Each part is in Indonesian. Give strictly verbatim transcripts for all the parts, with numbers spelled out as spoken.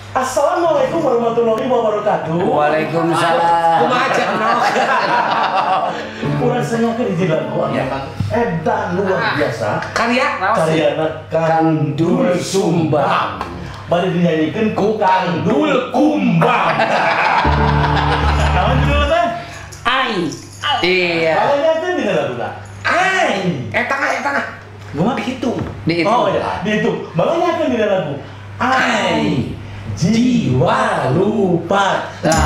Assalamualaikum warahmatullahi wabarakatuh. Waalaikumsalam. Kumaha aja noh. Kurang sengaja di jalan gua. Edan luar biasa. Karya Karyana Kang Dul Sumbang. Bari dinyanyikan ku Kang Dul Kumbang. Naon judul teh? Ai. Iya. Kalanya kan di lagu lah. Ai, eta mah eta mah. Gua Dihitung. Dihitung. Oh iya, dihitung. Makanya kan di lagu. Ai. Jiwa lupa.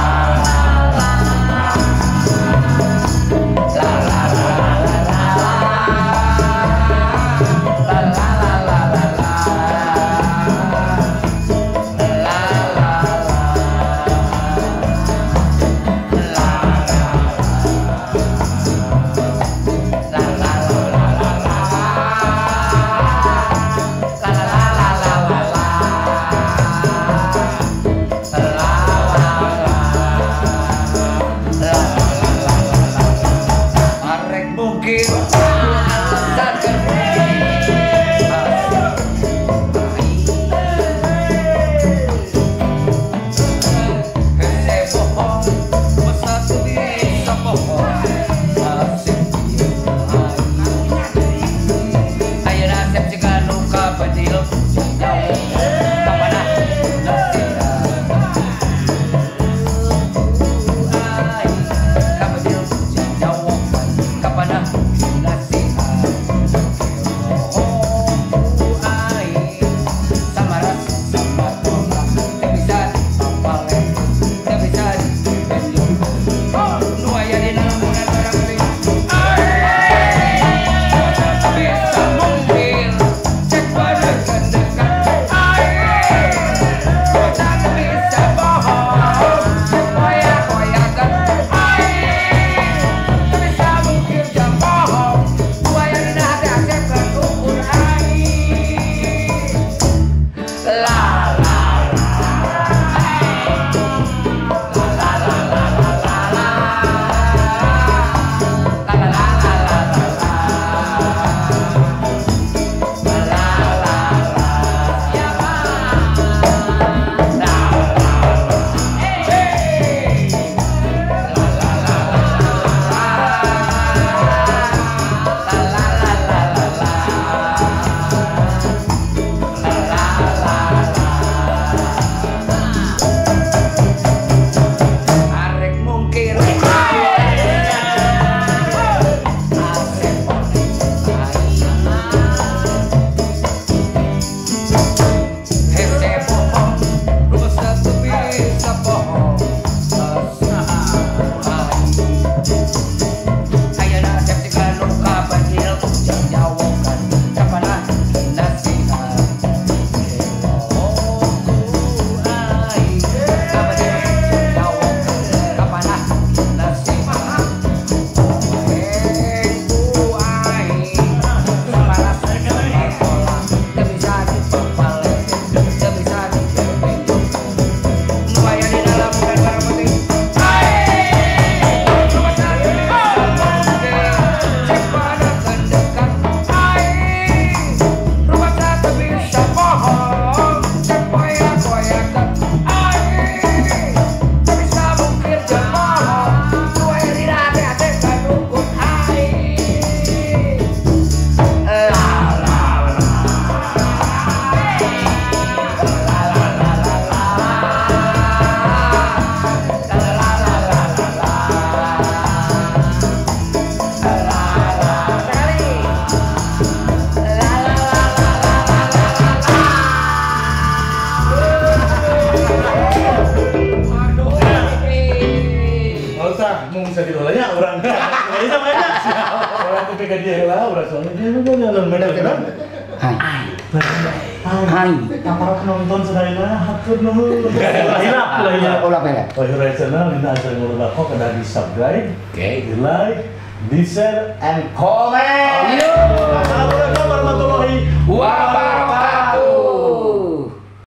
Bisa ditolaknya orang ini namanya orang ketika dia lah orang soalnya dia mau jalan medal kan Hai. hai Hai. para penonton sedaya hatur nuhun hilap lah Ulah bela. oh iya channel ini asal ngurus kok kada di subscribe di like di share and comment. Assalamualaikum warahmatullahi wabarakatuh.